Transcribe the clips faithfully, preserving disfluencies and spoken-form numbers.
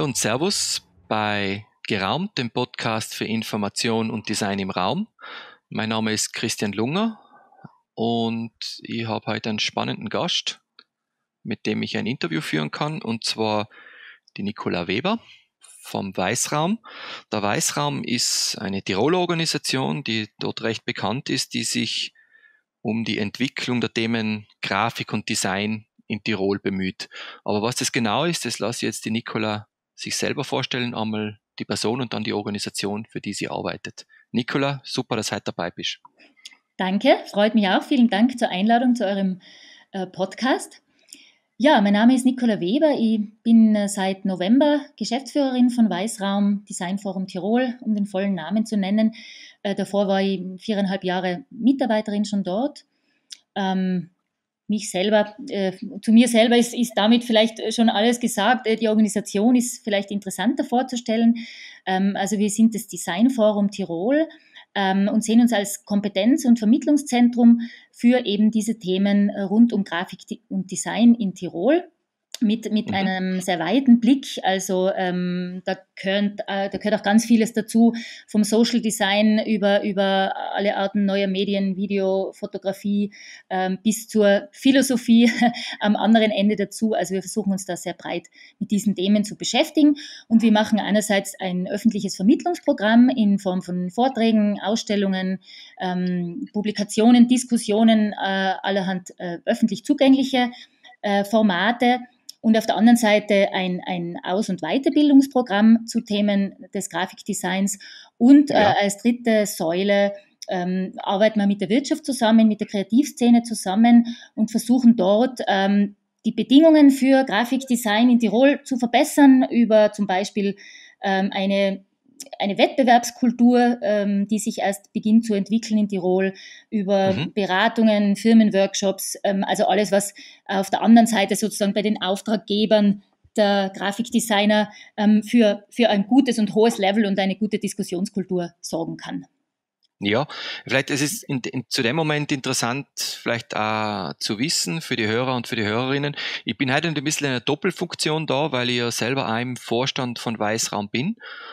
und Servus bei Geraumt, dem Podcast für Information und Design im Raum. Mein Name ist Christian Lunger und ich habe heute einen spannenden Gast, mit dem ich ein Interview führen kann, und zwar die Nicola Weber vom Weißraum. Der Weißraum ist eine Tiroler Organisation, die dort recht bekannt ist, die sich um die Entwicklung der Themen Grafik und Design in Tirol bemüht. Aber was das genau ist, das lasse ich jetzt die Nicola sich selber vorstellen, einmal die Person und dann die Organisation, für die sie arbeitet. Nicola, super, dass du heute dabei bist. Danke, freut mich auch. Vielen Dank zur Einladung zu eurem äh, Podcast. Ja, mein Name ist Nicola Weber. Ich bin äh, seit November Geschäftsführerin von Weißraum Designforum Tirol, um den vollen Namen zu nennen. Äh, davor war ich viereinhalb Jahre Mitarbeiterin schon dort. Ähm, mich selber, äh, zu mir selber ist, ist damit vielleicht schon alles gesagt. Äh, die Organisation ist vielleicht interessanter vorzustellen. Ähm, also wir sind das Designforum Tirol ähm, und sehen uns als Kompetenz- und Vermittlungszentrum für eben diese Themen rund um Grafik und Design in Tirol. Mit, mit mhm. einem sehr weiten Blick, also ähm, da, gehört, äh, da gehört auch ganz vieles dazu, vom Social Design über, über alle Arten neuer Medien, Video, Fotografie ähm, bis zur Philosophie am anderen Ende dazu. Also wir versuchen uns da sehr breit mit diesen Themen zu beschäftigen, und wir machen einerseits ein öffentliches Vermittlungsprogramm in Form von Vorträgen, Ausstellungen, ähm, Publikationen, Diskussionen, äh, allerhand äh, öffentlich zugängliche äh, Formate. Und auf der anderen Seite ein, ein Aus- und Weiterbildungsprogramm zu Themen des Grafikdesigns. Und ja. äh, als dritte Säule ähm, arbeiten wir mit der Wirtschaft zusammen, mit der Kreativszene zusammen und versuchen dort ähm, die Bedingungen für Grafikdesign in Tirol zu verbessern, über zum Beispiel ähm, eine eine Wettbewerbskultur, ähm, die sich erst beginnt zu entwickeln in Tirol, über mhm. Beratungen, Firmenworkshops, ähm, also alles, was auf der anderen Seite sozusagen bei den Auftraggebern der Grafikdesigner ähm, für, für ein gutes und hohes Level und eine gute Diskussionskultur sorgen kann. Ja, vielleicht ist es in, in, zu dem Moment interessant, vielleicht auch zu wissen für die Hörer und für die Hörerinnen. Ich bin heute ein bisschen in einer Doppelfunktion da, weil ich ja selber auch im Vorstand von Weißraum bin.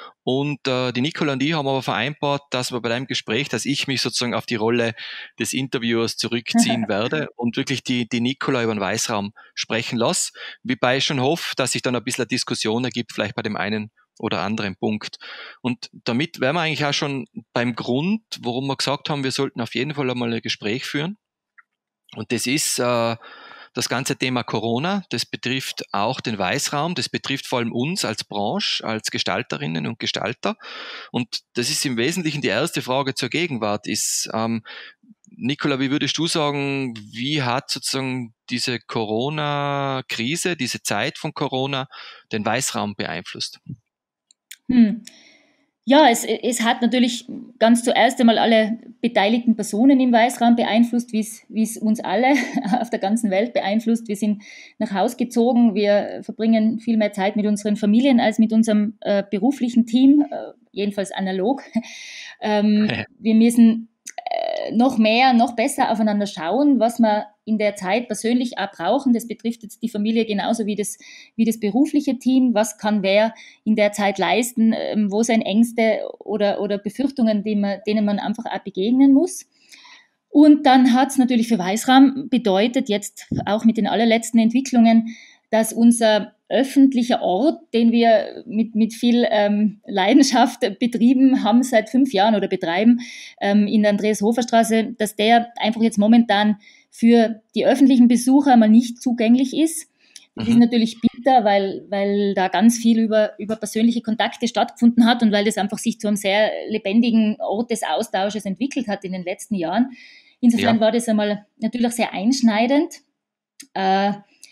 Und äh, die Nicola und ich haben aber vereinbart, dass wir bei deinem Gespräch, dass ich mich sozusagen auf die Rolle des Interviewers zurückziehen werde und wirklich die, die Nicola über den Weißraum sprechen lasse. Wobei ich schon hoffe, dass sich dann ein bisschen eine Diskussion ergibt, vielleicht bei dem einen oder anderen Punkt. Und damit wären wir eigentlich auch schon beim Grund, warum wir gesagt haben, wir sollten auf jeden Fall einmal ein Gespräch führen. Und das ist äh, das ganze Thema Corona. Das betrifft auch den Weißraum. Das betrifft vor allem uns als Branche, als Gestalterinnen und Gestalter. Und das ist im Wesentlichen die erste Frage zur Gegenwart. Ist, ähm, Nicola, wie würdest du sagen, wie hat sozusagen diese Corona-Krise, diese Zeit von Corona den Weißraum beeinflusst? Hm. Ja, es, es hat natürlich ganz zuerst einmal alle beteiligten Personen im Weißraum beeinflusst, wie es, wie es uns alle auf der ganzen Welt beeinflusst. Wir sind nach Haus gezogen, wir verbringen viel mehr Zeit mit unseren Familien als mit unserem äh, beruflichen Team, äh, jedenfalls analog. Ähm, wir müssen äh, noch mehr, noch besser aufeinander schauen, was wir in der Zeit persönlich auch brauchen. Das betrifft jetzt die Familie genauso wie das, wie das berufliche Team. Was kann wer in der Zeit leisten? Ähm, wo sind Ängste oder, oder Befürchtungen, die man, denen man einfach auch begegnen muss? Und dann hat es natürlich für Weißraum bedeutet, jetzt auch mit den allerletzten Entwicklungen, dass unser öffentlicher Ort, den wir mit, mit viel ähm, Leidenschaft betrieben haben seit fünf Jahren oder betreiben, ähm, in der Andreas-Hofer-Straße, dass der einfach jetzt momentan für die öffentlichen Besucher mal nicht zugänglich ist. Das mhm. ist natürlich bitter, weil, weil da ganz viel über, über persönliche Kontakte stattgefunden hat und weil das einfach sich zu einem sehr lebendigen Ort des Austausches entwickelt hat in den letzten Jahren. Insofern ja. war das einmal natürlich sehr einschneidend. Äh,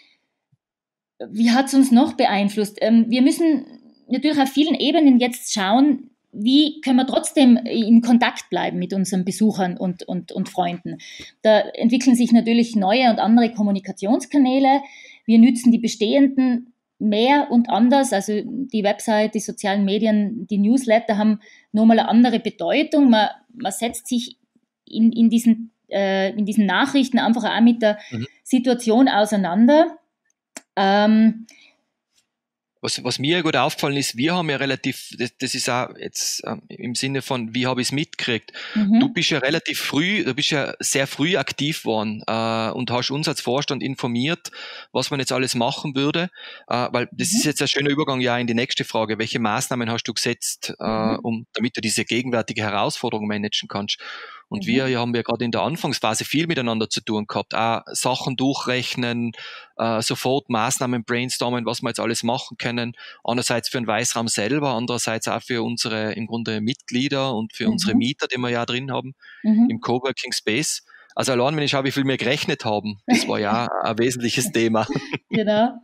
Wie hat es uns noch beeinflusst? Ähm, wir müssen natürlich auf vielen Ebenen jetzt schauen, wie können wir trotzdem in Kontakt bleiben mit unseren Besuchern und, und, und Freunden. Da entwickeln sich natürlich neue und andere Kommunikationskanäle. Wir nützen die bestehenden mehr und anders. Also die Website, die sozialen Medien, die Newsletter haben nochmal eine andere Bedeutung. Man, man setzt sich in, in, diesen, äh, in diesen Nachrichten einfach auch mit der mhm. Situation auseinander. Ähm, Was, was mir gut aufgefallen ist, wir haben ja relativ, das, das ist auch jetzt ähm, im Sinne von, wie habe ich es mitgekriegt? Mhm. Du bist ja relativ früh, du bist ja sehr früh aktiv geworden äh, und hast uns als Vorstand informiert, was man jetzt alles machen würde, äh, weil das Mhm. ist jetzt ein schöner Übergang ja in die nächste Frage. Welche Maßnahmen hast du gesetzt, äh, Mhm. um, damit du diese gegenwärtige Herausforderung managen kannst? Und Mhm. wir ja, haben ja gerade in der Anfangsphase viel miteinander zu tun gehabt, auch Sachen durchrechnen, äh, sofort Maßnahmen brainstormen, was wir jetzt alles machen können. Einerseits für den Weißraum selber, andererseits auch für unsere im Grunde Mitglieder und für unsere Mhm. Mieter, die wir ja drin haben im Mhm. Coworking Space. Also allein, wenn ich schaue, wie viel wir gerechnet haben, das war ja ein wesentliches Thema. Genau.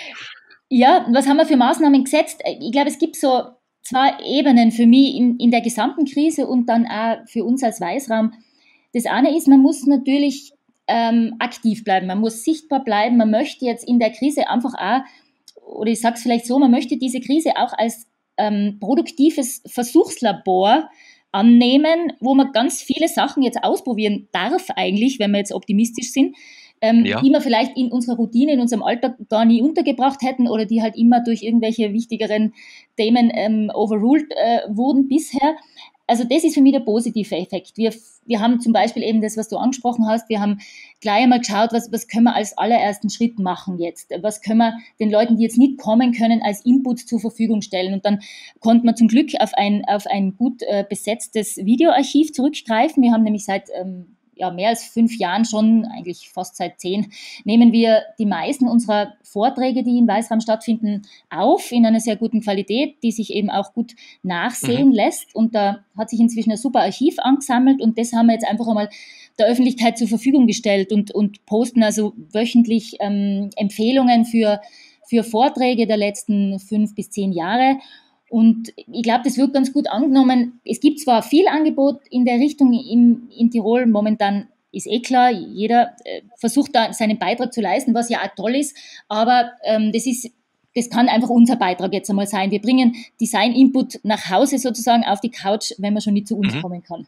Ja, was haben wir für Maßnahmen gesetzt? Ich glaube, es gibt so zwei Ebenen für mich in, in der gesamten Krise und dann auch für uns als Weißraum. Das eine ist, man muss natürlich ähm, aktiv bleiben, man muss sichtbar bleiben, man möchte jetzt in der Krise einfach auch, oder ich sage es vielleicht so, man möchte diese Krise auch als ähm, produktives Versuchslabor annehmen, wo man ganz viele Sachen jetzt ausprobieren darf eigentlich, wenn wir jetzt optimistisch sind, ähm, Ja. die wir vielleicht in unserer Routine, in unserem Alltag gar nie untergebracht hätten oder die halt immer durch irgendwelche wichtigeren Themen ähm, overruled äh, wurden bisher. Also das ist für mich der positive Effekt. Wir, wir haben zum Beispiel eben das, was du angesprochen hast, wir haben gleich einmal geschaut, was, was können wir als allerersten Schritt machen jetzt? Was können wir den Leuten, die jetzt nicht kommen können, als Input zur Verfügung stellen? Und dann konnte man zum Glück auf ein, auf ein gut äh, besetztes Videoarchiv zurückgreifen. Wir haben nämlich seit ähm, ja, mehr als fünf Jahren schon, eigentlich fast seit zehn, nehmen wir die meisten unserer Vorträge, die im Weißraum stattfinden, auf in einer sehr guten Qualität, die sich eben auch gut nachsehen Mhm. lässt. Und da hat sich inzwischen ein super Archiv angesammelt und das haben wir jetzt einfach einmal der Öffentlichkeit zur Verfügung gestellt und, und posten also wöchentlich ähm, Empfehlungen für, für Vorträge der letzten fünf bis zehn Jahre. Und ich glaube, das wird ganz gut angenommen. Es gibt zwar viel Angebot in der Richtung in, in Tirol, momentan ist eh klar, jeder äh, versucht da seinen Beitrag zu leisten, was ja auch toll ist, aber ähm, das ist, das kann einfach unser Beitrag jetzt einmal sein. Wir bringen Design-Input nach Hause sozusagen auf die Couch, wenn man schon nicht zu uns Mhm. kommen kann.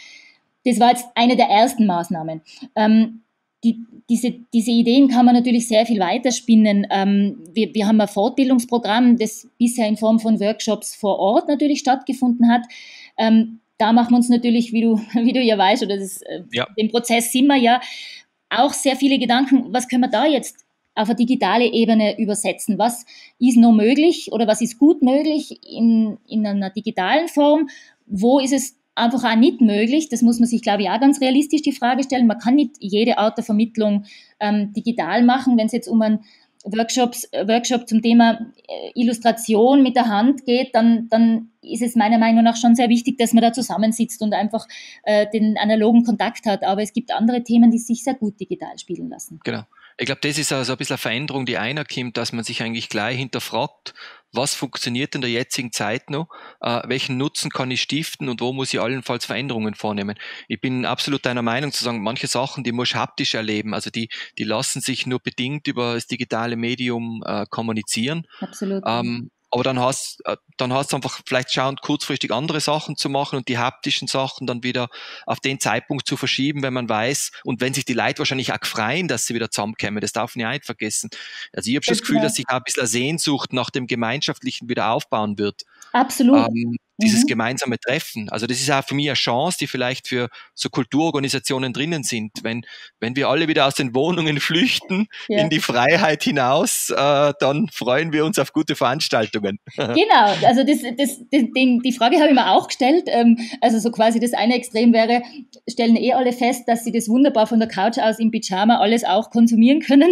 Das war jetzt eine der ersten Maßnahmen. Ähm, die, diese, diese Ideen kann man natürlich sehr viel weiterspinnen. Ähm, wir, wir haben ein Fortbildungsprogramm, das bisher in Form von Workshops vor Ort natürlich stattgefunden hat. Ähm, da machen wir uns natürlich, wie du, wie du ja weißt, oder das, äh, Ja. den Prozess sind wir ja, auch sehr viele Gedanken, was können wir da jetzt auf eine digitale Ebene übersetzen? Was ist noch möglich oder was ist gut möglich in, in einer digitalen Form? Wo ist es einfach auch nicht möglich? Das muss man sich, glaube ich, auch ganz realistisch die Frage stellen. Man kann nicht jede Art der Vermittlung ähm, digital machen, wenn es jetzt um einen Workshops, Workshop zum Thema Illustration mit der Hand geht, dann, dann ist es meiner Meinung nach schon sehr wichtig, dass man da zusammensitzt und einfach äh, den analogen Kontakt hat. Aber es gibt andere Themen, die sich sehr gut digital spielen lassen. Genau. Ich glaube, das ist also ein bisschen eine Veränderung, die einer kommt, dass man sich eigentlich gleich hinterfragt, was funktioniert in der jetzigen Zeit noch, äh, welchen Nutzen kann ich stiften und wo muss ich allenfalls Veränderungen vornehmen. Ich bin absolut deiner Meinung zu sagen, manche Sachen, die muss ich haptisch erleben, also die, die lassen sich nur bedingt über das digitale Medium äh, kommunizieren. Absolut. Ähm, aber dann hast dann hast du einfach vielleicht schauen, kurzfristig andere Sachen zu machen und die haptischen Sachen dann wieder auf den Zeitpunkt zu verschieben, wenn man weiß und wenn sich die Leute wahrscheinlich auch freuen, dass sie wieder zusammenkommen. Das darf man ja nicht vergessen. Also ich habe schon das Gefühl, Genau. dass sich auch ein bisschen eine Sehnsucht nach dem Gemeinschaftlichen wieder aufbauen wird. Absolut. Ähm, dieses Mhm. gemeinsame Treffen. Also das ist auch für mich eine Chance, die vielleicht für so Kulturorganisationen drinnen sind. Wenn, wenn wir alle wieder aus den Wohnungen flüchten, Ja. in die Freiheit hinaus, äh, dann freuen wir uns auf gute Veranstaltungen. Genau, also das, das, das, den, die Frage habe ich mir auch gestellt. Ähm, also so quasi das eine Extrem wäre, stellen eh alle fest, dass sie das wunderbar von der Couch aus im Pyjama alles auch konsumieren können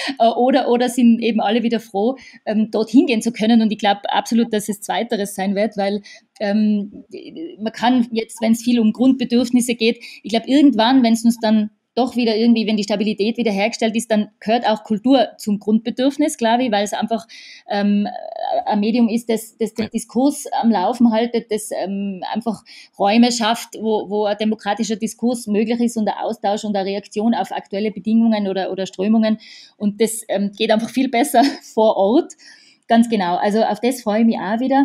oder, oder sind eben alle wieder froh, ähm, dorthin gehen zu können. Und ich glaube absolut, dass es Zweiteres sein wird, weil ähm, man kann jetzt, wenn es viel um Grundbedürfnisse geht, ich glaube irgendwann, wenn es uns dann doch wieder irgendwie, wenn die Stabilität wieder hergestellt ist, dann gehört auch Kultur zum Grundbedürfnis, glaube ich, weil es einfach ähm, ein Medium ist, das, das den Diskurs am Laufen haltet, das ähm, einfach Räume schafft, wo, wo ein demokratischer Diskurs möglich ist und ein Austausch und eine Reaktion auf aktuelle Bedingungen oder, oder Strömungen. Und das ähm, geht einfach viel besser vor Ort. Ganz genau. Also auf das freue ich mich auch wieder.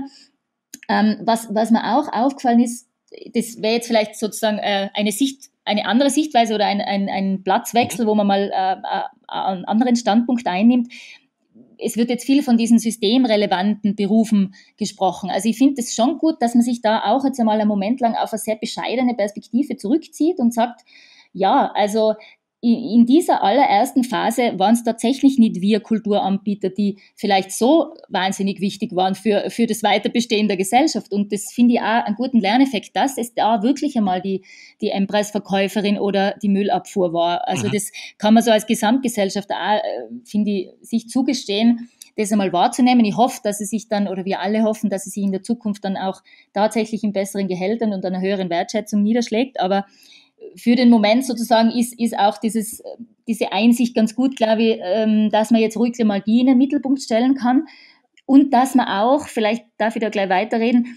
Ähm, was, was mir auch aufgefallen ist, das wäre jetzt vielleicht sozusagen äh, eine Sicht, eine andere Sichtweise oder ein, ein, ein Platzwechsel, wo man mal äh, einen anderen Standpunkt einnimmt. es wird jetzt viel von diesen systemrelevanten Berufen gesprochen. Also ich finde es schon gut, dass man sich da auch jetzt einmal einen Moment lang auf eine sehr bescheidene Perspektive zurückzieht und sagt, ja, also in dieser allerersten Phase waren es tatsächlich nicht wir Kulturanbieter, die vielleicht so wahnsinnig wichtig waren für, für das Weiterbestehen der Gesellschaft. Und das finde ich auch einen guten Lerneffekt, dass es da wirklich einmal die, die Endpreisverkäuferin oder die Müllabfuhr war. Also mhm. das kann man so als Gesamtgesellschaft auch, finde ich, sich zugestehen, das einmal wahrzunehmen. Ich hoffe, dass es sich dann, oder wir alle hoffen, dass es sich in der Zukunft dann auch tatsächlich in besseren Gehältern und einer höheren Wertschätzung niederschlägt. Aber für den Moment sozusagen ist, ist auch dieses, diese Einsicht ganz gut, glaube ich, dass man jetzt ruhig mal die in den Mittelpunkt stellen kann und dass man auch, vielleicht darf ich da gleich weiterreden,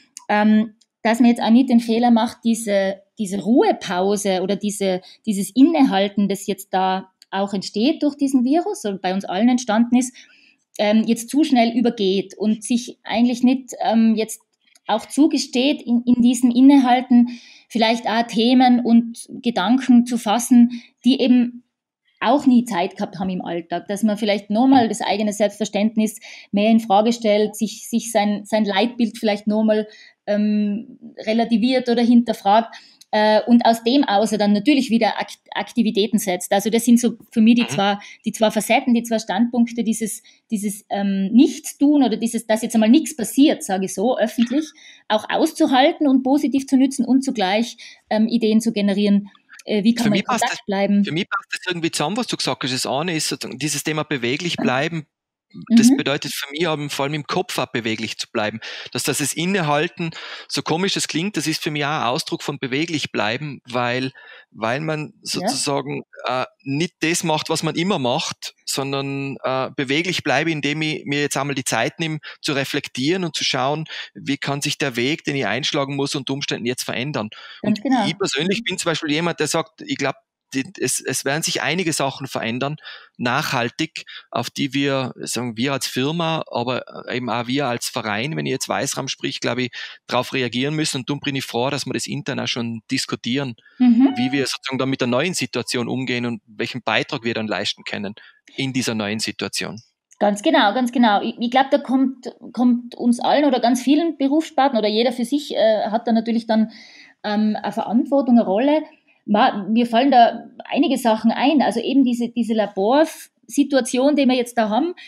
dass man jetzt auch nicht den Fehler macht, diese, diese Ruhepause oder diese, dieses Innehalten, das jetzt da auch entsteht durch diesen Virus oder bei uns allen entstanden ist, jetzt zu schnell übergeht und sich eigentlich nicht jetzt auch zugesteht, in, in diesem Innehalten vielleicht auch Themen und Gedanken zu fassen, die eben auch nie Zeit gehabt haben im Alltag, dass man vielleicht nochmal das eigene Selbstverständnis mehr in Frage stellt, sich, sich sein, sein Leitbild vielleicht nochmal ähm, relativiert oder hinterfragt äh, und aus dem außer dann natürlich wieder Aktivitäten setzt. Also das sind so für mich die zwei, die zwei Facetten, die zwei Standpunkte, dieses, dieses ähm, Nichtstun oder dieses, dass jetzt einmal nichts passiert, sage ich so, öffentlich, auch auszuhalten und positiv zu nützen und zugleich ähm, Ideen zu generieren. Äh, wie kann für man in Kontakt das, bleiben? Für mich passt das irgendwie zusammen, was du gesagt hast. Das eine ist dieses Thema beweglich bleiben. Das mhm. bedeutet für mich aber vor allem im Kopf auch beweglich zu bleiben. Dass das das Innehalten, so komisch das klingt, das ist für mich auch ein Ausdruck von beweglich bleiben, weil, weil man sozusagen ja. äh, nicht das macht, was man immer macht, sondern äh, beweglich bleibe, indem ich mir jetzt einmal die Zeit nehme, zu reflektieren und zu schauen, wie kann sich der Weg, den ich einschlagen muss, unter Umständen jetzt verändern. Ganz und genau. ich persönlich bin zum Beispiel jemand, der sagt, ich glaube, Die, es, es werden sich einige Sachen verändern, nachhaltig, auf die wir, sagen wir als Firma, aber eben auch wir als Verein, wenn ich jetzt Weißraum sprich, glaube ich, darauf reagieren müssen. Und darum bin ich froh, dass wir das intern auch schon diskutieren, mhm. wie wir sozusagen dann mit der neuen Situation umgehen und welchen Beitrag wir dann leisten können in dieser neuen Situation. Ganz genau, ganz genau. Ich, ich glaube, da kommt, kommt uns allen oder ganz vielen Berufssparten oder jeder für sich äh, hat da natürlich dann ähm, eine Verantwortung, eine Rolle. Mir fallen da einige Sachen ein, also eben diese, diese Laborsituation, die wir jetzt da haben,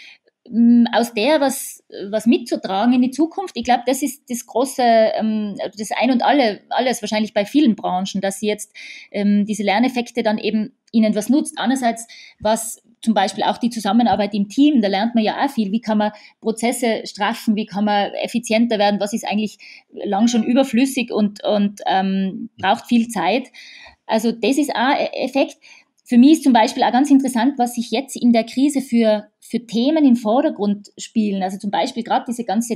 aus der was, was mitzutragen in die Zukunft. Ich glaube, das ist das große, das Ein und alle, alles wahrscheinlich bei vielen Branchen, dass sie jetzt diese Lerneffekte dann eben ihnen was nutzt. Einerseits, was zum Beispiel auch die Zusammenarbeit im Team, da lernt man ja auch viel. Wie kann man Prozesse straffen? Wie kann man effizienter werden? Was ist eigentlich lang schon überflüssig und, und ähm, braucht viel Zeit? Also das ist auch ein Effekt. Für mich ist zum Beispiel auch ganz interessant, was sich jetzt in der Krise für, für Themen im Vordergrund spielen. Also zum Beispiel gerade diese ganze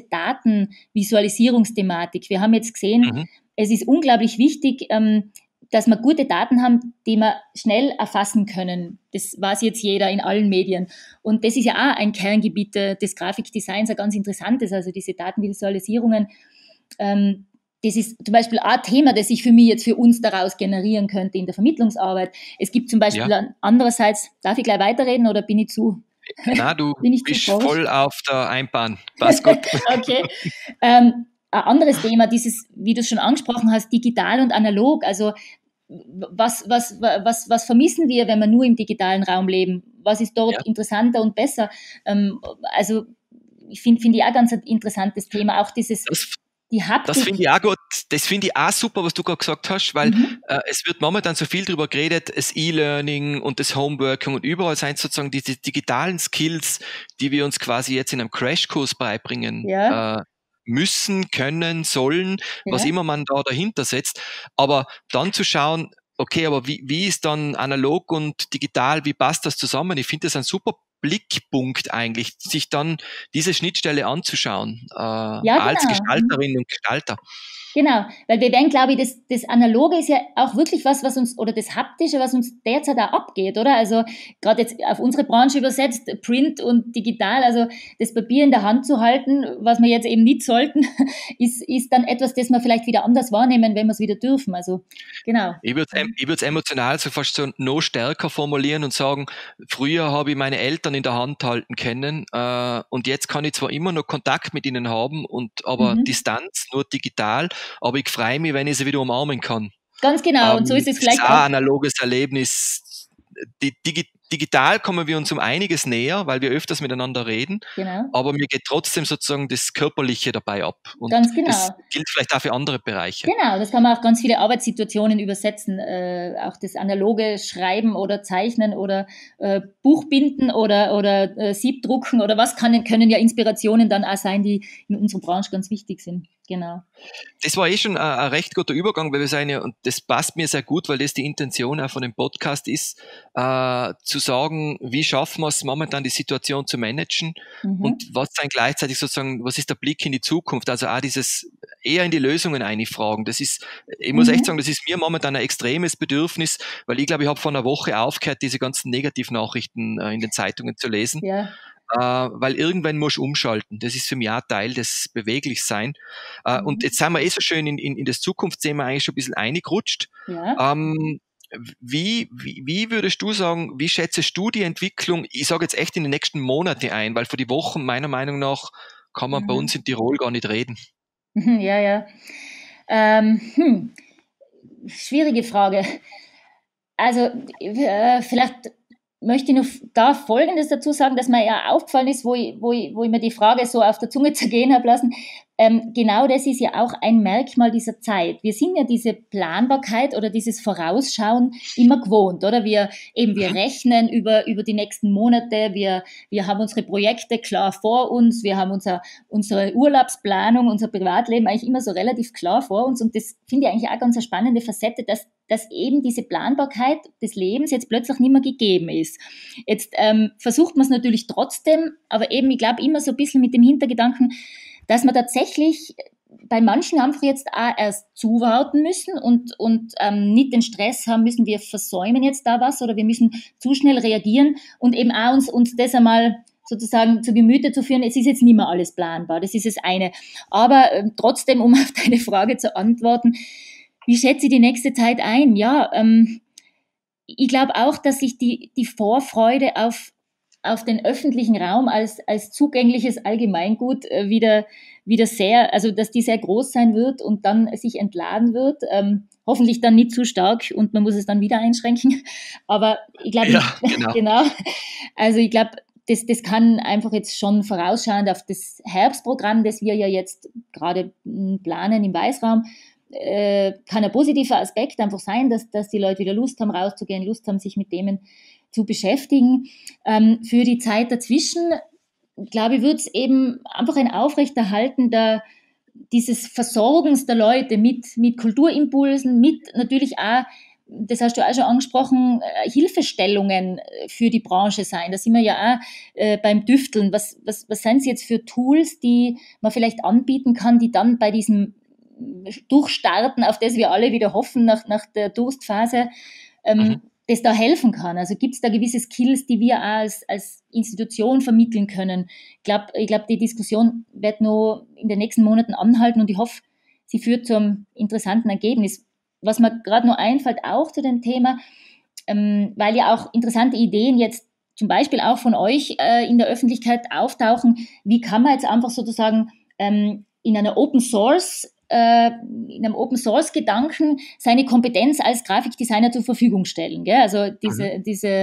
Datenvisualisierungsthematik. Wir haben jetzt gesehen, mhm. es ist unglaublich wichtig, ähm, dass wir gute Daten haben, die wir schnell erfassen können. Das weiß jetzt jeder in allen Medien. Und das ist ja auch ein Kerngebiet des Grafikdesigns, ein ganz interessantes, also diese Datenvisualisierungen. Ähm, Das ist zum Beispiel ein Thema, das sich für mich jetzt für uns daraus generieren könnte in der Vermittlungsarbeit. Es gibt zum Beispiel ja. andererseits, darf ich gleich weiterreden oder bin ich zu? Na, du bist voll auf der Einbahn. Passt gut. Okay. Ähm, ein anderes Thema, dieses, wie du es schon angesprochen hast, digital und analog. Also was, was, was, was vermissen wir, wenn wir nur im digitalen Raum leben? Was ist dort ja. interessanter und besser? Ähm, also ich finde find ich auch ganz ein interessantes Thema, auch dieses... Das Das finde ich auch gut, das finde ich auch super, was du gerade gesagt hast, weil mhm. äh, es wird momentan so viel darüber geredet, das E-Learning und das Homeworking und überall sind sozusagen diese digitalen Skills, die wir uns quasi jetzt in einem Crashkurs beibringen ja. äh, müssen, können, sollen, ja. was immer man da dahinter setzt. Aber dann zu schauen, okay, aber wie, wie ist dann analog und digital, wie passt das zusammen? Ich finde das ein super Blickpunkt eigentlich, sich dann diese Schnittstelle anzuschauen, äh, ja, genau. als Gestalterin und Gestalter. Genau, weil wir werden, glaube ich, das, das Analoge ist ja auch wirklich was, was uns, oder das Haptische, was uns derzeit auch abgeht, oder? Also gerade jetzt auf unsere Branche übersetzt, Print und digital, also das Papier in der Hand zu halten, was wir jetzt eben nicht sollten, ist, ist dann etwas, das wir vielleicht wieder anders wahrnehmen, wenn wir es wieder dürfen. Also genau. Ich würde es ich würd's emotional so fast so noch stärker formulieren und sagen, früher habe ich meine Eltern in der Hand halten können äh, und jetzt kann ich zwar immer noch Kontakt mit ihnen haben, und aber Mhm. Distanz, nur digital, aber ich freue mich, wenn ich sie wieder umarmen kann. Ganz genau, Ähm, und so ist es das ist vielleicht auch auch. ein analoges Erlebnis. Die, digi, digital kommen wir uns um einiges näher, weil wir öfters miteinander reden, Genau. aber mir geht trotzdem sozusagen das Körperliche dabei ab. Und Ganz das genau. gilt vielleicht auch für andere Bereiche. Genau, das kann man auch ganz viele Arbeitssituationen übersetzen. Äh, auch das analoge Schreiben oder Zeichnen oder äh, Buchbinden oder, oder äh, Siebdrucken oder was kann, können ja Inspirationen dann auch sein, die in unserer Branche ganz wichtig sind. Genau. Das war eh schon ein, ein recht guter Übergang, weil wir sagen ja, und das passt mir sehr gut, weil das die Intention auch von dem Podcast ist, äh, zu sagen, wie schaffen wir es momentan, die Situation zu managen, Mhm. und was dann gleichzeitig sozusagen, was ist der Blick in die Zukunft, also auch dieses eher in die Lösungen einfragen. Das ist, ich muss Mhm. echt sagen, das ist mir momentan ein extremes Bedürfnis, weil ich glaube, ich habe vor einer Woche aufgehört, diese ganzen Negativnachrichten äh, in den Zeitungen zu lesen. Ja. Äh, weil irgendwann musst du umschalten. Das ist für mich auch Teil des Beweglichsein. Äh, Mhm. und jetzt sind wir eh so schön in, in, in das Zukunftsthema eigentlich schon ein bisschen eingerutscht. Ja. Ähm, wie, wie, wie würdest du sagen, wie schätzt du die Entwicklung, ich sage jetzt echt in den nächsten Monaten ein, weil für die Wochen meiner Meinung nach kann man bei Mhm. uns in Tirol gar nicht reden. Ja, ja. Ähm, hm. Schwierige Frage. Also äh, vielleicht möchte ich noch da Folgendes dazu sagen, dass mir ja aufgefallen ist, wo ich, wo ich, wo ich mir die Frage so auf der Zunge zergehen habe lassen. Ähm, genau das ist ja auch ein Merkmal dieser Zeit. Wir sind ja diese Planbarkeit oder dieses Vorausschauen immer gewohnt, oder? Wir eben, wir rechnen über, über die nächsten Monate, wir, wir haben unsere Projekte klar vor uns, wir haben unser, unsere Urlaubsplanung, unser Privatleben eigentlich immer so relativ klar vor uns, und das finde ich eigentlich auch ganz eine spannende Facette, dass, dass eben diese Planbarkeit des Lebens jetzt plötzlich nicht mehr gegeben ist. Jetzt ähm, versucht man es natürlich trotzdem, aber eben, ich glaube, immer so ein bisschen mit dem Hintergedanken, dass wir tatsächlich bei manchen einfach jetzt auch erst zuwarten müssen und, und ähm, nicht den Stress haben müssen, wir versäumen jetzt da was oder wir müssen zu schnell reagieren, und eben auch uns, uns das einmal sozusagen zu Gemüte zu führen, es ist jetzt nicht mehr alles planbar, das ist das eine. Aber ähm, trotzdem, um auf deine Frage zu antworten, wie schätze ich die nächste Zeit ein? Ja, ähm, ich glaube auch, dass sich die, die Vorfreude auf auf den öffentlichen Raum als, als zugängliches Allgemeingut äh, wieder, wieder sehr, also dass die sehr groß sein wird und dann sich entladen wird. Ähm, hoffentlich dann nicht zu stark und man muss es dann wieder einschränken. Aber ich glaube, Ja, genau. genau. Also ich glaube, das, das kann einfach jetzt schon vorausschauend auf das Herbstprogramm, das wir ja jetzt gerade planen im Weißraum, äh, kann ein positiver Aspekt einfach sein, dass, dass die Leute wieder Lust haben, rauszugehen, Lust haben, sich mit Themen zu beschäftigen. Ähm, für die Zeit dazwischen, glaube ich, wird es eben einfach ein Aufrechterhalten der, dieses Versorgens der Leute mit, mit Kulturimpulsen, mit natürlich auch, das hast du auch schon angesprochen, äh, Hilfestellungen für die Branche sein. Da sind wir ja auch äh, beim Düfteln. Was, was, was sind es jetzt für Tools, die man vielleicht anbieten kann, die dann bei diesem Durchstarten, auf das wir alle wieder hoffen, nach, nach der Durstphase, ähm, mhm. das da helfen kann. Also gibt es da gewisse Skills, die wir auch als, als Institution vermitteln können. Ich glaube, ich glaub, die Diskussion wird noch in den nächsten Monaten anhalten, und ich hoffe, sie führt zu einem interessanten Ergebnis. Was mir gerade noch einfällt, auch zu dem Thema, ähm, weil ja auch interessante Ideen jetzt zum Beispiel auch von euch äh, in der Öffentlichkeit auftauchen, wie kann man jetzt einfach sozusagen ähm, in einer Open Source in einem Open-Source-Gedanken seine Kompetenz als Grafikdesigner zur Verfügung stellen. Gell? Also diese, mhm. diese,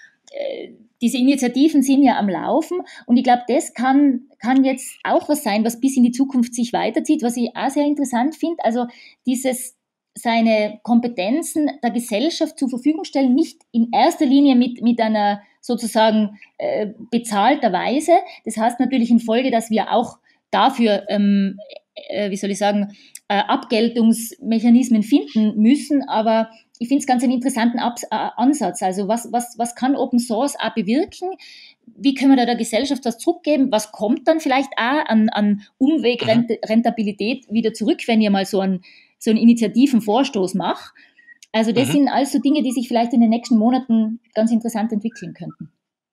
äh, diese Initiativen sind ja am Laufen, und ich glaube, das kann, kann jetzt auch was sein, was bis in die Zukunft sich weiterzieht, was ich auch sehr interessant finde. Also dieses seine Kompetenzen der Gesellschaft zur Verfügung stellen, nicht in erster Linie mit, mit einer sozusagen äh, bezahlter Weise. Das heißt natürlich in Folge, dass wir auch dafür ähm, äh, wie soll ich sagen, äh, Abgeltungsmechanismen finden müssen, aber ich finde es ganz einen interessanten Abs- äh, Ansatz. Also was, was, was kann Open Source auch bewirken? Wie können wir da der Gesellschaft was zurückgeben? Was kommt dann vielleicht auch an, an Umwegrentabilität wieder zurück, wenn ihr mal so einen, so einen Initiativenvorstoß macht? Also das Mhm. sind also Dinge, die sich vielleicht in den nächsten Monaten ganz interessant entwickeln könnten.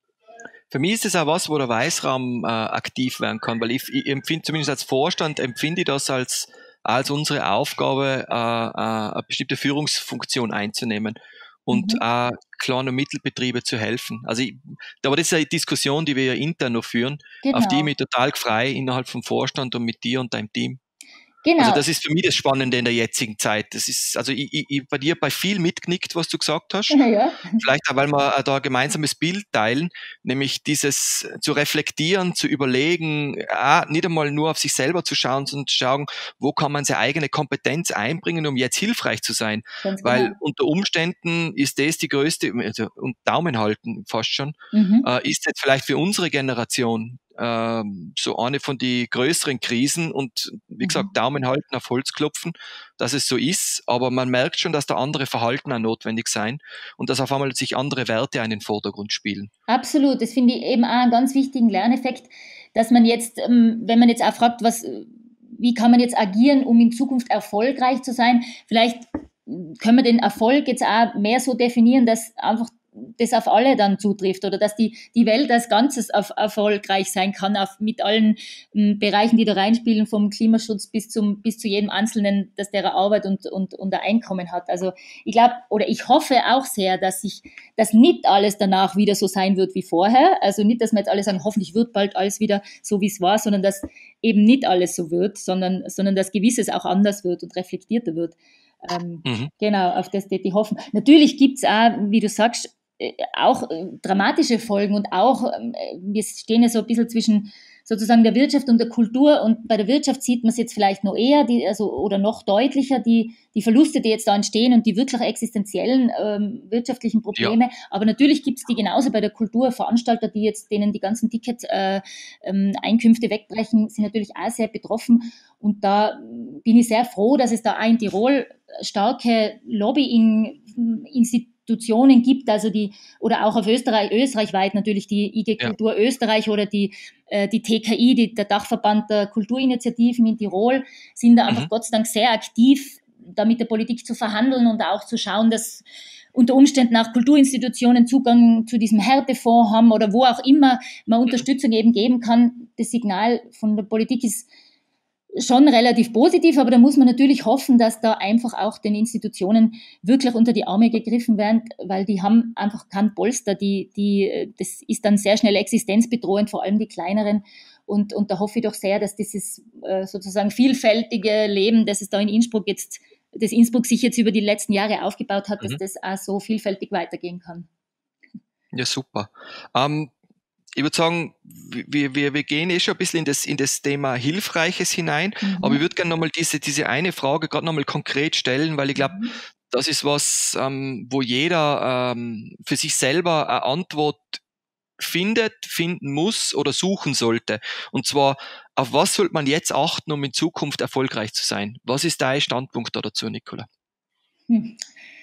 Für mich ist es auch was, wo der Weißraum äh, aktiv werden kann, weil ich, ich empfinde, zumindest als Vorstand, empfinde ich das als, als unsere Aufgabe, äh, äh, eine bestimmte Führungsfunktion einzunehmen und Mhm. auch kleine Mittelbetriebe zu helfen. Also ich, aber das ist eine Diskussion, die wir ja intern noch führen, auf die ich Genau, mich total frei innerhalb vom Vorstand und mit dir und deinem Team. Also genau. das ist für mich das Spannende in der jetzigen Zeit. Das ist, also ich, ich, ich bei dir bei viel mitgenickt, was du gesagt hast. Ja. Vielleicht auch, weil wir da ein gemeinsames Bild teilen, nämlich dieses zu reflektieren, zu überlegen, ah, nicht einmal nur auf sich selber zu schauen, sondern zu schauen, wo kann man seine eigene Kompetenz einbringen, um jetzt hilfreich zu sein. Ganz Weil genau. unter Umständen ist das die größte, also, und Daumen halten fast schon, Mhm. äh, ist jetzt vielleicht für unsere Generation ähm, so eine von die größeren Krisen und wie gesagt, Mhm. Daumen halten, auf Holz klopfen, dass es so ist, aber man merkt schon, dass da andere Verhalten auch notwendig sein und dass auf einmal sich andere Werte in den Vordergrund spielen. Absolut, das finde ich eben auch einen ganz wichtigen Lerneffekt, dass man jetzt, ähm, wenn man jetzt auch fragt, was, wie kann man jetzt agieren, um in Zukunft erfolgreich zu sein, vielleicht können wir den Erfolg jetzt auch mehr so definieren, dass einfach das auf alle dann zutrifft oder dass die, die Welt als Ganzes auf, erfolgreich sein kann, auf, mit allen m, Bereichen, die da reinspielen, vom Klimaschutz bis, zum, bis zu jedem Einzelnen, dass der Arbeit und, und, und ein Einkommen hat. Also ich glaube, oder ich hoffe auch sehr, dass sich, dass nicht alles danach wieder so sein wird wie vorher. Also nicht, dass wir jetzt alle sagen, hoffentlich wird bald alles wieder so, wie es war, sondern dass eben nicht alles so wird, sondern, sondern dass Gewisses auch anders wird und reflektierter wird. Ähm, Mhm. genau, auf das die hoffen. Natürlich gibt es auch, wie du sagst, auch äh, dramatische Folgen und auch, äh, wir stehen ja so ein bisschen zwischen sozusagen der Wirtschaft und der Kultur und bei der Wirtschaft sieht man es jetzt vielleicht noch eher, die, also, oder noch deutlicher, die, die Verluste, die jetzt da entstehen und die wirklich existenziellen ähm, wirtschaftlichen Ja. Probleme, aber natürlich gibt es die genauso bei der Kultur, Veranstalter, die jetzt, denen die ganzen Ticket-Einkünfte äh, ähm, wegbrechen, sind natürlich auch sehr betroffen und da bin ich sehr froh, dass es da auch in Tirol starke Lobbying-Institutionen Institutionen gibt, also die, oder auch auf Österreich, österreichweit natürlich die I G Ja. Kultur Österreich oder die, äh, die T K I, die, der Dachverband der Kulturinitiativen in Tirol, sind da einfach Mhm. Gott sei Dank sehr aktiv, da mit der Politik zu verhandeln und auch zu schauen, dass unter Umständen auch Kulturinstitutionen Zugang zu diesem Härtefonds haben oder wo auch immer man Unterstützung eben geben kann. Das Signal von der Politik ist schon relativ positiv, aber da muss man natürlich hoffen, dass da einfach auch den Institutionen wirklich unter die Arme gegriffen werden, weil die haben einfach kein Polster, die, die, das ist dann sehr schnell existenzbedrohend, vor allem die kleineren. Und, und da hoffe ich doch sehr, dass dieses äh, sozusagen vielfältige Leben, das es da in Innsbruck jetzt, das Innsbruck sich jetzt über die letzten Jahre aufgebaut hat, dass Mhm. das auch so vielfältig weitergehen kann. Ja, super. Ähm, ich würde sagen, wir, wir, wir gehen eh schon ein bisschen in das, in das Thema Hilfreiches hinein, Mhm. aber ich würde gerne nochmal diese, diese eine Frage gerade nochmal konkret stellen, weil ich glaube, Mhm. das ist was, ähm, wo jeder ähm, für sich selber eine Antwort findet, finden muss oder suchen sollte. Und zwar, auf was sollte man jetzt achten, um in Zukunft erfolgreich zu sein? Was ist dein Standpunkt da dazu, Nicola? Hm.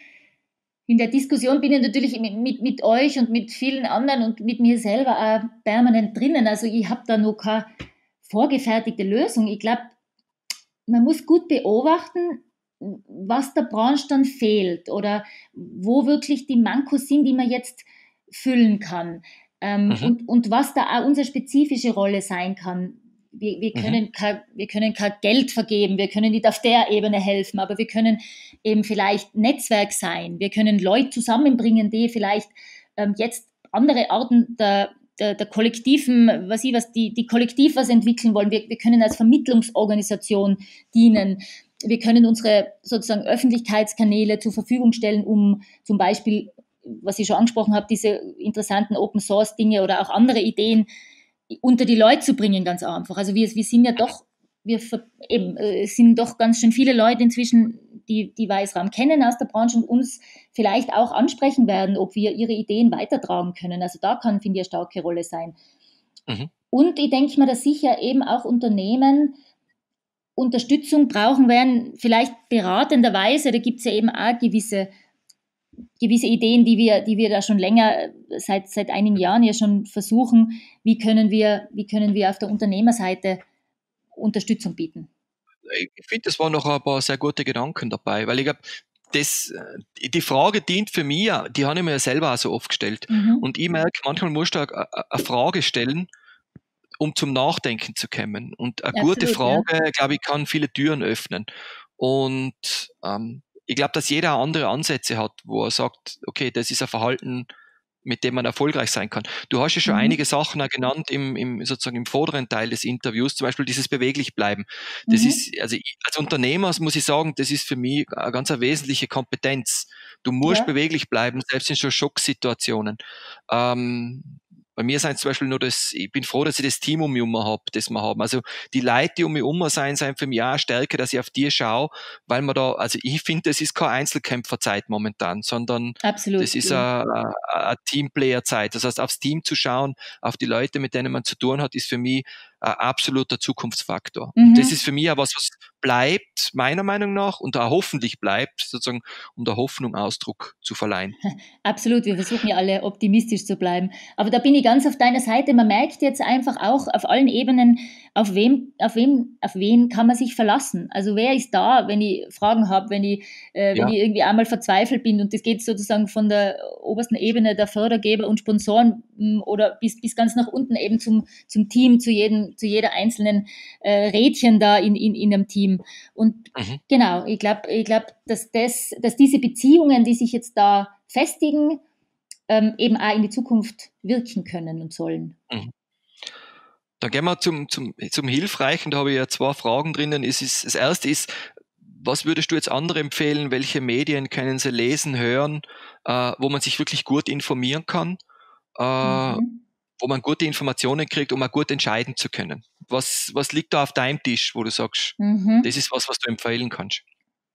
In der Diskussion bin ich natürlich mit, mit, mit euch und mit vielen anderen und mit mir selber auch permanent drinnen. Also ich habe da noch keine vorgefertigte Lösung. Ich glaube, man muss gut beobachten, was der Branche dann fehlt oder wo wirklich die Mankos sind, die man jetzt füllen kann. Ähm, Mhm. und, und was da auch unsere spezifische Rolle sein kann. Wir, wir, Mhm. können kein, wir können kein Geld vergeben, wir können nicht auf der Ebene helfen, aber wir können eben vielleicht Netzwerk sein, wir können Leute zusammenbringen, die vielleicht ähm, jetzt andere Arten der, der, der kollektiven, was ich was, die, die kollektiv was entwickeln wollen. Wir, wir können als Vermittlungsorganisation dienen. Wir können unsere sozusagen Öffentlichkeitskanäle zur Verfügung stellen, um zum Beispiel, was ich schon angesprochen habe, diese interessanten Open-Source-Dinge oder auch andere Ideen unter die Leute zu bringen, ganz einfach. Also wir, wir sind ja doch, wir eben, es sind doch ganz schön viele Leute inzwischen, die, die Weißraum kennen aus der Branche und uns vielleicht auch ansprechen werden, ob wir ihre Ideen weitertragen können. Also da kann, finde ich, eine starke Rolle sein. Mhm. Und ich denke mir, dass sicher eben auch Unternehmen Unterstützung brauchen werden, vielleicht beratenderweise, da gibt es ja eben auch gewisse, gewisse Ideen, die wir, die wir da schon länger, seit, seit einigen Jahren ja schon versuchen, wie können wir, wie können wir auf der Unternehmerseite Unterstützung bieten. Ich finde, das waren noch ein paar sehr gute Gedanken dabei, weil ich glaube, das, die Frage dient für mich, die habe ich mir ja selber auch so oft gestellt. Mhm. Und ich merke, manchmal musst du eine, eine Frage stellen, um zum Nachdenken zu kommen. Und eine Absolut, gute Frage, ja. glaube ich, kann viele Türen öffnen. Und ähm, ich glaube, dass jeder andere Ansätze hat, wo er sagt, okay, das ist ein Verhalten, mit dem man erfolgreich sein kann. Du hast ja schon mhm. einige Sachen auch genannt im, im, sozusagen im vorderen Teil des Interviews, zum Beispiel dieses beweglich bleiben. Das mhm. ist, also ich, als Unternehmer muss ich sagen, das ist für mich eine ganz eine wesentliche Kompetenz. Du musst ja. beweglich bleiben, selbst in so Schocksituationen. Ähm, Bei mir sind zum Beispiel nur das, ich bin froh, dass ich das Team um mich herum habe, das wir haben. Also die Leute, die um mich herum sind, sind für mich auch stärker, dass ich auf die schaue, weil man da, also ich finde, das ist keine Einzelkämpferzeit momentan, sondern Absolut, das ist ja. eine, eine Teamplayerzeit. Das heißt, aufs Team zu schauen, auf die Leute, mit denen man zu tun hat, ist für mich ein absoluter Zukunftsfaktor. Mhm. Und das ist für mich auch was, was bleibt, meiner Meinung nach, und auch hoffentlich bleibt, sozusagen, um der Hoffnung Ausdruck zu verleihen. Absolut, wir versuchen ja alle optimistisch zu bleiben. Aber da bin ich ganz auf deiner Seite. Man merkt jetzt einfach auch auf allen Ebenen, auf wem, auf wem, auf wen kann man sich verlassen. Also wer ist da, wenn ich Fragen habe, wenn ich, äh, wenn ja. ich irgendwie einmal verzweifelt bin, und das geht sozusagen von der obersten Ebene der Fördergeber und Sponsoren oder bis, bis ganz nach unten eben zum, zum Team, zu jedem, zu jeder einzelnen äh, Rädchen da in, in, in einem Team. Und mhm. genau, ich glaube, ich glaub, dass, das, dass diese Beziehungen, die sich jetzt da festigen, ähm, eben auch in die Zukunft wirken können und sollen. Mhm. Dann gehen wir zum, zum, zum Hilfreichen, da habe ich ja zwei Fragen drinnen. Es ist, das erste ist, was würdest du jetzt andere empfehlen, welche Medien können sie lesen, hören, äh, wo man sich wirklich gut informieren kann, äh, mhm. wo man gute Informationen kriegt, um auch gut entscheiden zu können? Was, was liegt da auf deinem Tisch, wo du sagst, mhm. das ist was, was du empfehlen kannst?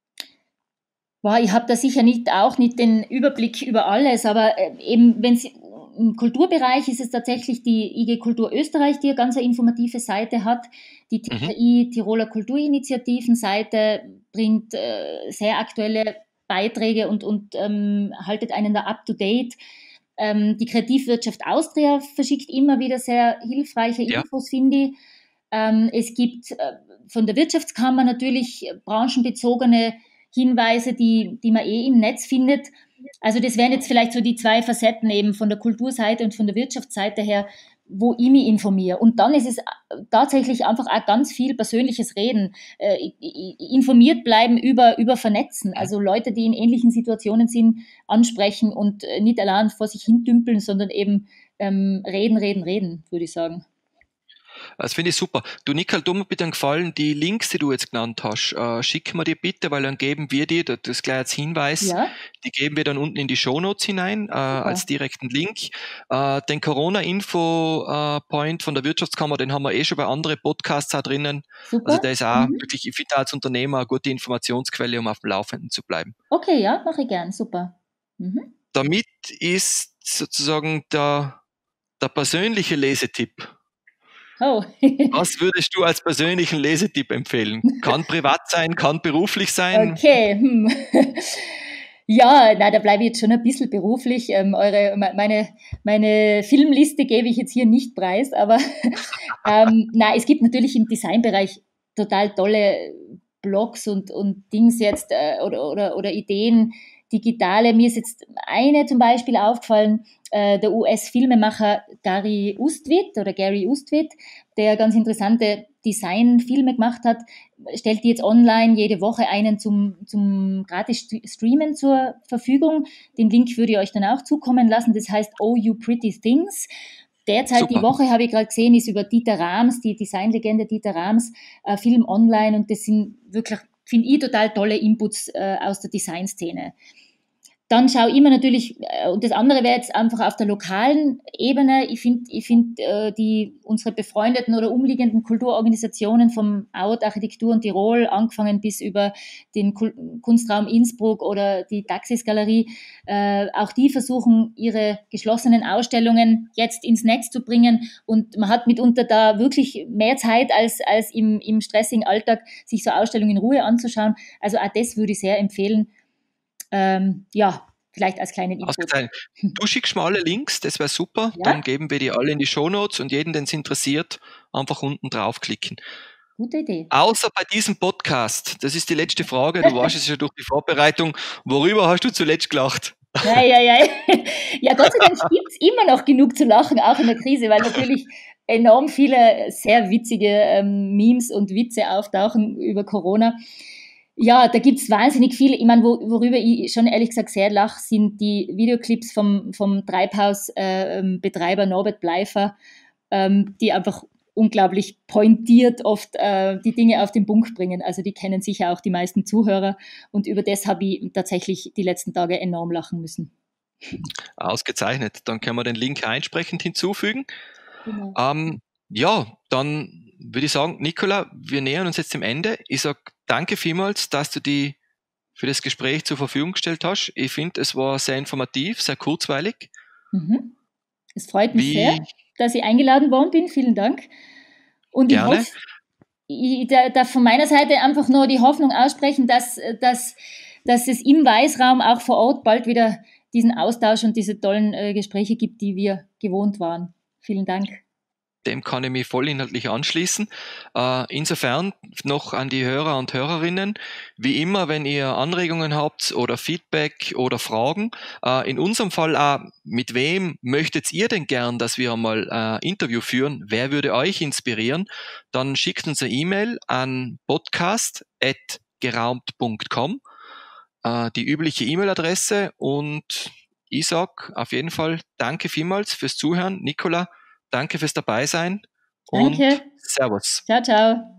Boah, ich habe da sicher nicht, auch nicht den Überblick über alles, aber eben, wenn Sie im Kulturbereich ist es tatsächlich die I G Kultur Österreich, die eine ganz informative Seite hat. Die T K I, mhm. Tiroler Kulturinitiativen-Seite, bringt äh, sehr aktuelle Beiträge und, und ähm, haltet einen da up to date. Ähm, die Kreativwirtschaft Austria verschickt immer wieder sehr hilfreiche Infos, ja. finde ich. Ähm, es gibt äh, von der Wirtschaftskammer natürlich branchenbezogene Hinweise, die, die man eh im Netz findet. Also das wären jetzt vielleicht so die zwei Facetten eben von der Kulturseite und von der Wirtschaftsseite her, wo ich mich informiere. Und dann ist es tatsächlich einfach auch ganz viel persönliches Reden, äh, informiert bleiben über, über Vernetzen. Also Leute, die in ähnlichen Situationen sind, ansprechen und nicht allein vor sich hin dümpeln, sondern eben ähm, reden, reden, reden, würde ich sagen. Das finde ich super. Du, Nicole, tu mir bitte einen Gefallen, die Links, die du jetzt genannt hast, äh, schick mir die bitte, weil dann geben wir dir, das ist gleich als Hinweis, ja. die geben wir dann unten in die Shownotes hinein, äh, als direkten Link. Äh, den Corona-Info-Point von der Wirtschaftskammer, den haben wir eh schon bei anderen Podcasts auch drinnen. Super. Also der ist auch mhm. wirklich, ich finde als Unternehmer eine gute Informationsquelle, um auf dem Laufenden zu bleiben. Okay, ja, mache ich gern, super. Mhm. Damit ist sozusagen der, der persönliche Lesetipp. Oh. Was würdest du als persönlichen Lesetipp empfehlen? Kann privat sein, kann beruflich sein? Okay. Hm. Ja, na, da bleibe ich jetzt schon ein bisschen beruflich. Ähm, eure, meine, meine Filmliste gebe ich jetzt hier nicht preis, aber ähm, na, es gibt natürlich im Designbereich total tolle Blogs und, und Dings jetzt äh, oder, oder, oder Ideen, digitale. Mir ist jetzt eine zum Beispiel aufgefallen, äh, der U S-Filmemacher Gary Ustwit oder Gary Ustwit, der ganz interessante Designfilme gemacht hat, stellt die jetzt online jede Woche einen zum, zum gratis Streamen zur Verfügung. Den Link würde ich euch dann auch zukommen lassen. Das heißt Oh You Pretty Things. Derzeit, Super. Die Woche, habe ich gerade gesehen, ist über Dieter Rams, die Designlegende Dieter Rams, äh, Film online, und das sind wirklich, finde ich, total tolle Inputs äh, aus der Designszene. Dann schaue ich immer natürlich, äh, und das andere wäre jetzt einfach auf der lokalen Ebene. Ich finde, ich find, äh, die, unsere befreundeten oder umliegenden Kulturorganisationen vom A U T Architektur und Tirol, angefangen bis über den Kul- Kunstraum Innsbruck oder die Taxis-Galerie, äh, auch die versuchen, ihre geschlossenen Ausstellungen jetzt ins Netz zu bringen. Und man hat mitunter da wirklich mehr Zeit als, als im, im stressigen Alltag, sich so Ausstellungen in Ruhe anzuschauen. Also auch das würde ich sehr empfehlen. Ähm, ja, vielleicht als kleinen Input. Ausgezeichnet. Du schickst mir alle Links, das wäre super. Ja? Dann geben wir die alle in die Shownotes und jeden, den es interessiert, einfach unten draufklicken. Gute Idee. Außer bei diesem Podcast, das ist die letzte Frage, du warst es ja durch die Vorbereitung, worüber hast du zuletzt gelacht? Ja, ja, ja. Ja, Gott sei Dank gibt es immer noch genug zu lachen, auch in der Krise, weil natürlich enorm viele sehr witzige ähm, Memes und Witze auftauchen über Corona. Ja, da gibt's wahnsinnig viele. Ich meine, wo, worüber ich schon ehrlich gesagt sehr lache, sind die Videoclips vom, vom Treibhausbetreiber äh, Norbert Bleifer, ähm, die einfach unglaublich pointiert oft äh, die Dinge auf den Punkt bringen. Also die kennen sicher auch die meisten Zuhörer. Und über das habe ich tatsächlich die letzten Tage enorm lachen müssen. Ausgezeichnet. Dann können wir den Link einsprechend hinzufügen. Genau. Ähm, ja, dann würde ich sagen, Nicola, wir nähern uns jetzt dem Ende. Ich sage danke vielmals, dass du die für das Gespräch zur Verfügung gestellt hast. Ich finde, es war sehr informativ, sehr kurzweilig. Mhm. Es freut mich Wie, sehr, dass ich eingeladen worden bin. Vielen Dank. Und gerne. ich hoffe, ich darf von meiner Seite einfach nur die Hoffnung aussprechen, dass, dass, dass es im Weißraum auch vor Ort bald wieder diesen Austausch und diese tollen äh, Gespräche gibt, die wir gewohnt waren. Vielen Dank. Dem kann ich mich vollinhaltlich anschließen. Äh, insofern noch an die Hörer und Hörerinnen, wie immer, wenn ihr Anregungen habt oder Feedback oder Fragen, äh, in unserem Fall auch, mit wem möchtet ihr denn gern, dass wir mal ein äh, Interview führen? Wer würde euch inspirieren? Dann schickt uns eine E-Mail an podcast at geraumt punkt com, äh, die übliche E-Mail-Adresse, und ich sag auf jeden Fall danke vielmals fürs Zuhören. Nicola, danke fürs Dabeisein und Danke. Servus. Ciao, ciao.